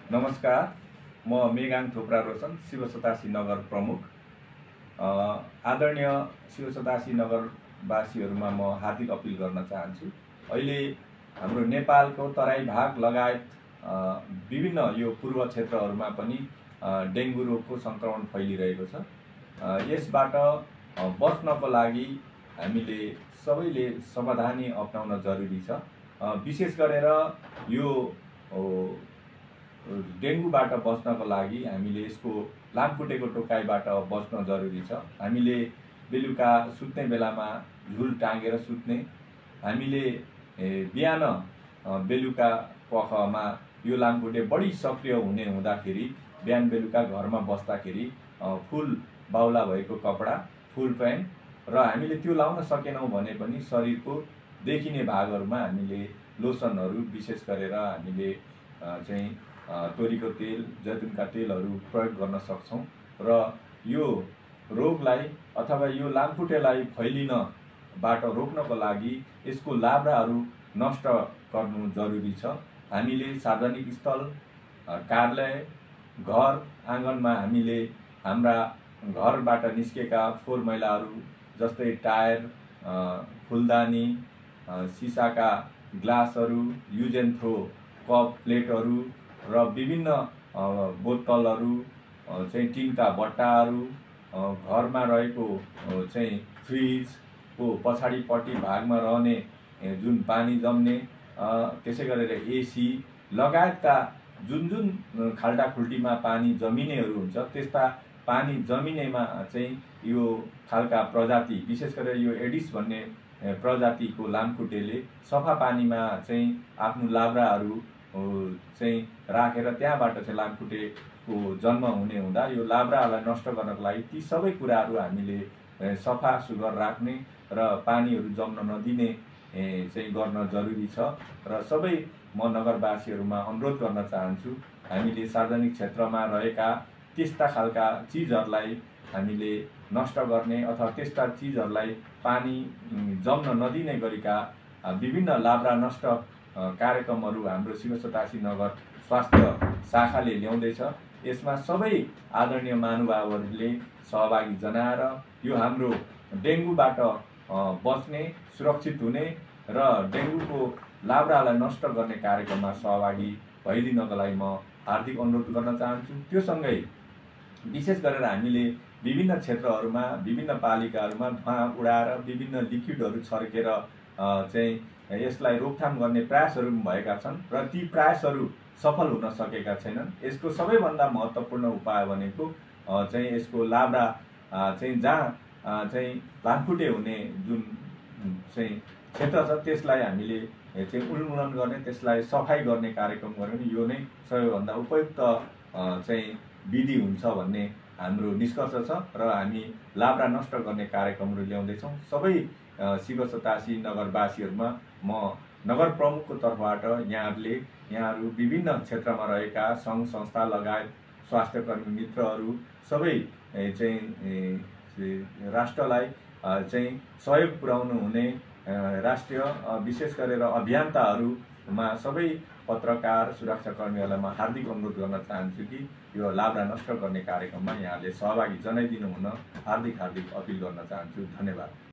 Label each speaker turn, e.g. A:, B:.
A: नमस्कार, म मेगाङ थोप्रा रोशन शिवसतासी नगर प्रमुख। आदरणीय शिवसतासी नगरवासीहरूमा म हार्दिक अपिल गर्न चाहन्छु। अहिले हाम्रो नेपालको तराई भाग लगायत विभिन्न यो पूर्व क्षेत्रहरूमा पनि डेङ्गु रोगको सङ्क्रमण फैलिरहेको छ। यसबाट बच्नको लागि हामीले सबैले सावधानी अपनाउन जरुरी छ। विशेष गरेर यो डेङ्गुबाट बच्नको लागि हामीले यसको लामखुट्टेको टोकाइबाट बच्न जरुरी छ। हामीले बेलुका सुत्ने बेलामा झुल टाँगेर सुत्ने, हामीले बिहान बेलुका पखमा यो लामखुट्टे बढी सक्रिय हुँदाखेरि बिहान बेलुका घरमा बस्दाखेरि फुल बाउला भएको कपडा, फुल प्यान्ट र हामीले त्यो लाउन सकेनौँ भने पनि शरीरको देखिने भागहरूमा हामीले लोसनहरू विशेष गरेर हामीले चाहिँ तोरीको तेल, जैतुनका तेलहरू प्रयोग गर्न सक्छौँ र यो रोगलाई अथवा यो लामखुट्टेलाई फैलिनबाट रोक्नको लागि यसको लाब्राहरू नष्ट गर्नु जरुरी छ। हामीले सार्वजनिक स्थल, कार्यालय, घर आँगनमा हामीले हाम्रा घरबाट निस्केका फोहोर मैलाहरू जस्तै टायर, फुलदानी, सिसाका ग्लासहरू, युज एन्ड थ्रो कप प्लेटहरू र विभिन्न बोतलहरू चाहिँ टिनका बट्टाहरू, घरमा रहेको चाहिँ फ्रिजको पछाडिपट्टि भागमा रहने जुन पानी जम्ने, त्यसै गरेर एसी लगायतका जुन खाल्टाखुल्टीमा पानी जमिनेहरू हुन्छ त्यस्ता पानी जमिनेमा चाहिँ यो खालका प्रजाति विशेष गरेर यो एडिस भन्ने प्रजातिको लामखुट्टेले सफा पानीमा चाहिँ आफ्नो लाब्राहरू चाहिँ राखेर त्यहाँबाट चाहिँ लामखुट्टेको जन्म हुने हुँदा यो लाब्रालाई नष्ट गर्नको लागि ती सबै कुराहरू हामीले सफा सुग्घर राख्ने र पानीहरू जम्न नदिने चाहिँ गर्न जरुरी छ। र सबै म नगरवासीहरूमा अनुरोध गर्न चाहन्छु, हामीले सार्वजनिक क्षेत्रमा रहेका त्यस्ता खालका चिजहरूलाई हामीले नष्ट गर्ने अथवा त्यस्ता चिजहरूलाई पानी जम्न नदिने गरिका विभिन्न लाब्रा नष्ट कार्यक्रमहरू हाम्रो शिवसतासी नगर स्वास्थ्य शाखाले ल्याउँदैछ। यसमा सबै आदरणीय महानुभावहरूले सहभागी जनाएर यो हाम्रो डेङ्गुबाट बच्ने, सुरक्षित हुने र डेङ्गुको लाब्रालाई नष्ट गर्ने कार्यक्रममा सहभागी भइदिनको लागि म हार्दिक अनुरोध गर्न चाहन्छु। त्यो सँगै विशेष गरेर हामीले विभिन्न क्षेत्रहरूमा, विभिन्न पालिकाहरूमा धुवाँ उडाएर विभिन्न लिक्विडहरू छर्केर चाहिँ यसलाई रोकथाम गर्ने प्रयासहरू भएका छन् र ती प्रयासहरू सफल हुन सकेका छैनन्। यसको सबैभन्दा महत्त्वपूर्ण उपाय भनेको चाहिँ यसको लाब्रा चाहिँ जहाँ चाहिँ लामखुट्टे हुने जुन चाहिँ क्षेत्र छ त्यसलाई हामीले चाहिँ उन्मूलन गर्ने, त्यसलाई सफाइ गर्ने कार्यक्रम गऱ्यौँ भने यो नै सबैभन्दा उपयुक्त चाहिँ विधि हुन्छ भन्ने हाम्रो निष्कर्ष छ र हामी लाब्रा नष्ट गर्ने कार्यक्रमहरू ल्याउँदैछौँ। सबै शिवसतासी नगरवासीहरूमा म नगर प्रमुखको तर्फबाट यहाँहरू विभिन्न क्षेत्रमा रहेका सङ्घ संस्था लगायत स्वास्थ्यकर्मी मित्रहरू सबै चाहिँ राष्ट्रलाई चाहिँ सहयोग पुर्याउनु हुने राष्ट्रिय विशेष गरेर अभियन्ताहरूमा सबै पत्रकार सुरक्षाकर्मीहरूलाई म हार्दिक अनुरोध गर्न चाहन्छु कि यो लाब्रा नष्ट गर्ने कार्यक्रममा यहाँले सहभागी जनाइदिनु हुन हार्दिक अपिल गर्न चाहन्छु। धन्यवाद।